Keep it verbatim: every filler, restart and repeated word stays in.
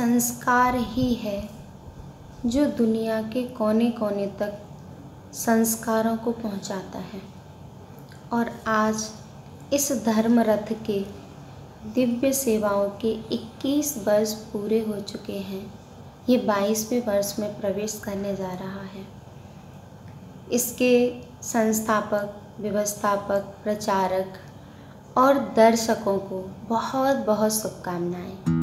संस्कार ही है जो दुनिया के कोने कोने तक संस्कारों को पहुंचाता है। और आज इस धर्म रथ के दिव्य सेवाओं के इक्कीस वर्ष पूरे हो चुके हैं। ये बाईसवें वर्ष में प्रवेश करने जा रहा है। इसके संस्थापक, व्यवस्थापक, प्रचारक और दर्शकों को बहुत बहुत शुभकामनाएं।